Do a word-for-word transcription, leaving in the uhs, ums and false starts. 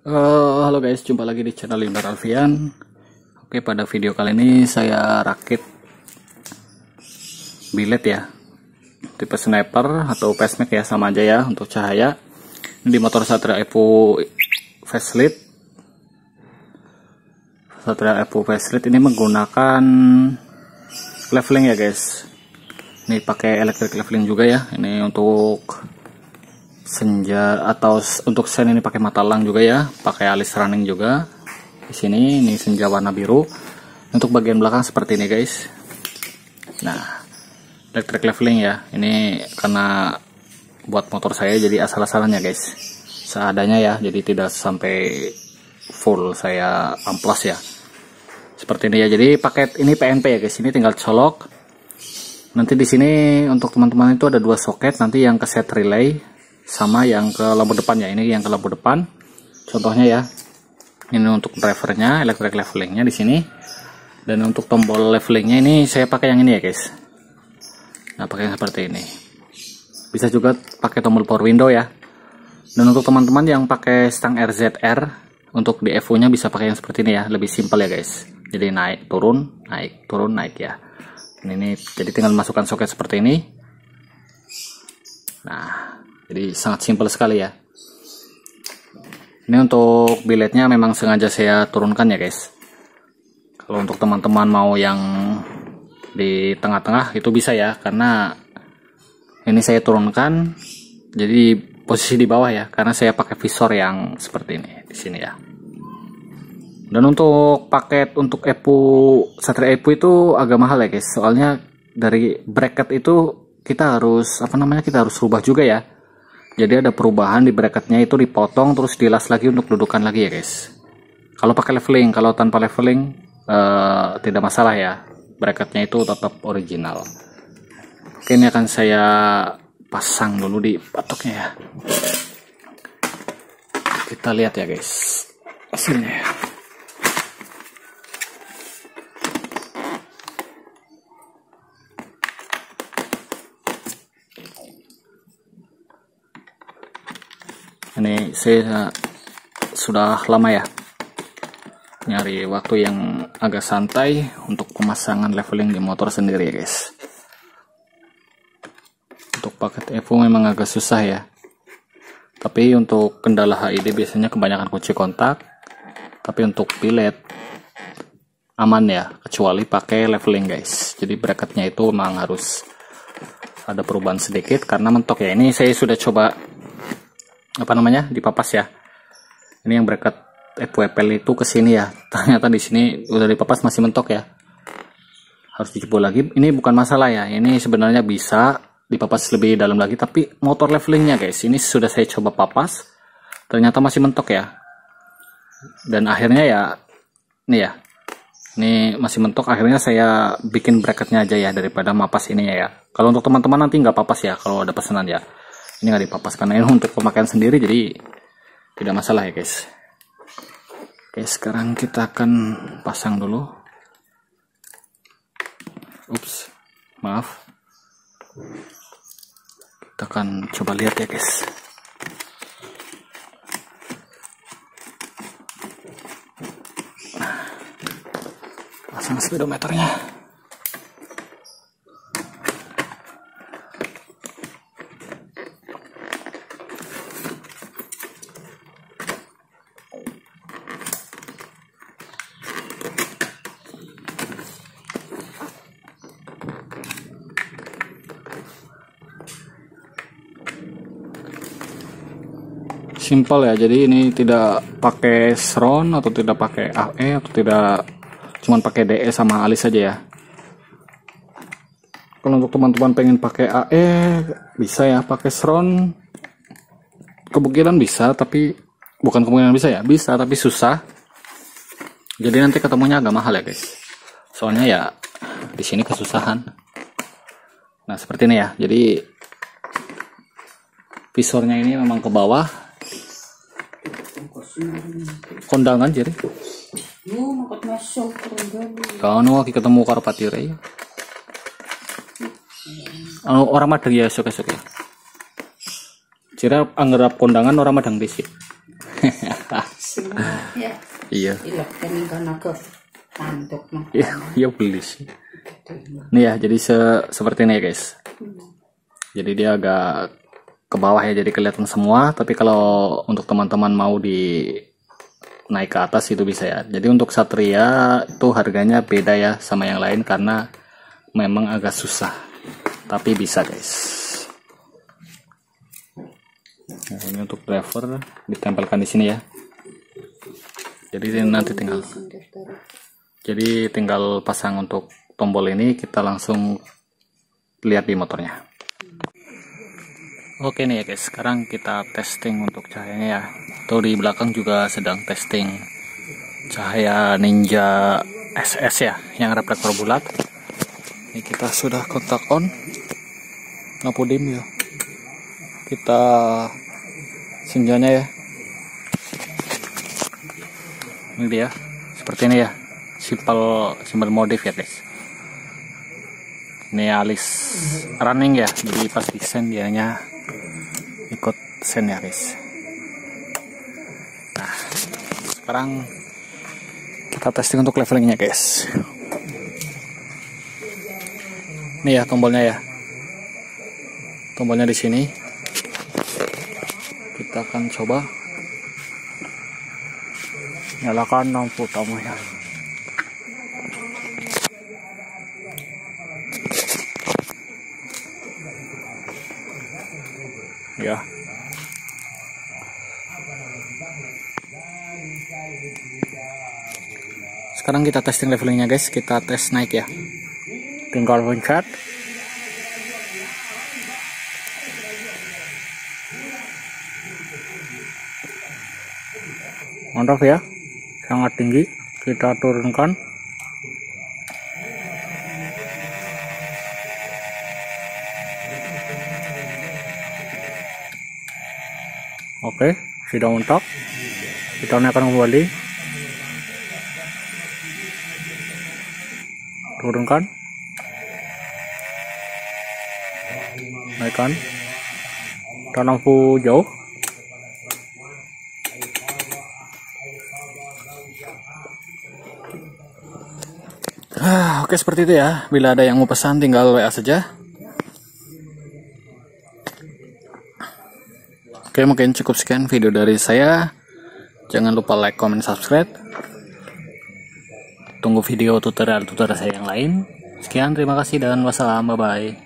Uh, halo guys, jumpa lagi di channel Indar Alfian. Oke, pada video kali ini saya rakit bilet ya, tipe sniper atau pasmac ya, sama aja ya untuk cahaya. Ini di motor Satria Evo Facelift. Satria Evo Facelift ini menggunakan leveling ya guys. Ini pakai electric leveling juga ya. Ini untuk senja atau untuk sen ini pakai mata elang juga ya, pakai alis running juga. Di sini ini senja warna biru. Untuk bagian belakang seperti ini guys. Nah, electric leveling ya. Ini karena buat motor saya jadi asal-asalannya guys, seadanya ya, jadi tidak sampai full saya amplas ya. Seperti ini ya. Jadi paket ini P N P ya guys. Ini tinggal colok. Nanti di sini untuk teman-teman itu ada dua soket, nanti yang ke set relay sama yang ke lampu depan ya. Ini yang ke lampu depan contohnya ya. Ini untuk drivernya, electric levelingnya di sini. Dan untuk tombol levelingnya ini saya pakai yang ini ya guys. Nah, pakai yang seperti ini. Bisa juga pakai tombol power window ya. Dan untuk teman-teman yang pakai stang R Z R, untuk di Evo nya bisa pakai yang seperti ini ya, lebih simpel ya guys. Jadi naik turun, naik turun, naik ya. Ini, ini jadi tinggal masukkan soket seperti ini. Nah, jadi sangat simpel sekali ya. Ini untuk biletnya memang sengaja saya turunkan ya guys. Kalau untuk teman-teman mau yang di tengah-tengah itu bisa ya, karena ini saya turunkan jadi posisi di bawah ya, karena saya pakai visor yang seperti ini di sini ya. Dan untuk paket untuk Evo Satria Evo itu agak mahal ya guys. Soalnya dari bracket itu kita harus apa namanya kita harus rubah juga ya. Jadi ada perubahan di bracketnya, itu dipotong terus dilas lagi untuk dudukan lagi ya guys. Kalau pakai leveling, kalau tanpa leveling uh, tidak masalah ya, bracketnya itu tetap original. Oke, ini akan saya pasang dulu di patoknya ya. Kita lihat ya guys hasilnya ya. Ini saya sudah lama ya nyari waktu yang agak santai untuk pemasangan leveling di motor sendiri ya guys. Untuk paket Evo memang agak susah ya, tapi untuk kendala H I D biasanya kebanyakan kunci kontak. Tapi untuk bilet aman ya, kecuali pakai leveling guys. Jadi bracketnya itu memang harus ada perubahan sedikit karena mentok ya. Ini saya sudah coba apa namanya dipapas ya. Ini yang bracket Evo Apple itu ke sini ya, ternyata di sini udah dipapas masih mentok ya, harus dijebol lagi. Ini bukan masalah ya, ini sebenarnya bisa dipapas lebih dalam lagi, tapi motor levelingnya guys, ini sudah saya coba papas ternyata masih mentok ya. Dan akhirnya ya ini ya, ini masih mentok, akhirnya saya bikin bracketnya aja ya daripada mapas ininya ya. Kalau untuk teman-teman nanti nggak papas ya kalau ada pesanan ya. Ini nggak dipapas karena ini untuk pemakaian sendiri, jadi tidak masalah ya guys. Oke, sekarang kita akan pasang dulu. Ups, maaf. Kita akan coba lihat ya guys. Pasang speedometernya. Simpel ya, jadi ini tidak pakai sron atau tidak pakai A E atau tidak, cuman pakai D E sama alis saja ya. Kalau untuk teman-teman pengen pakai A E bisa ya, pakai sron kemungkinan bisa, tapi bukan kemungkinan bisa ya, bisa tapi susah. Jadi nanti ketemunya agak mahal ya guys. Soalnya ya di sini kesusahan. Nah, seperti ini ya. Jadi visornya ini memang ke bawah. Kondangan jadi. Kau nu lagi ketemu karo patire. Anu orang madang ya esuk-esuk ya. Jira anggerap kondangan orang madang dhisik. Ya. Iya. Iya, iya beli sih. Nih ya, jadi se seperti ini ya guys. Jadi dia agak ke bawah ya, jadi kelihatan semua. Tapi kalau untuk teman-teman mau di naik ke atas itu bisa ya. Jadi untuk Satria itu harganya beda ya sama yang lain karena memang agak susah. Tapi bisa guys. Nah, ini untuk driver ditempelkan di sini ya. Jadi nanti tinggal jadi tinggal pasang untuk tombol ini, kita langsung lihat di motornya. Oke nih ya guys, sekarang kita testing untuk cahayanya ya. Tuh di belakang juga sedang testing cahaya Ninja S S ya, yang reflektor bulat. Ini kita sudah kontak on, lampu dim ya. Kita senjanya ya. Ini dia, seperti ini ya. Simple, simple modif ya guys. Ini alis running ya, jadi pas di sen dianya ikut sen ya guys. Nah, sekarang kita testing untuk levelingnya guys. Ini ya tombolnya ya, tombolnya di sini. Kita akan coba nyalakan lampu utamanya. Ya. Sekarang kita testing levelingnya guys, kita tes naik ya. Tinggal pencet. Mantap ya, sangat tinggi. Kita turunkan. Oke, sudah mentok. Kita naikkan kembali. Turunkan. Naikkan. Dan lampu jauh. Ah, oke seperti itu ya. Bila ada yang mau pesan tinggal W A saja. Oke, mungkin cukup sekian video dari saya. Jangan lupa like, comment, subscribe. Tunggu video tutorial-tutorial saya yang lain. Sekian, terima kasih dan wassalam, bye-bye.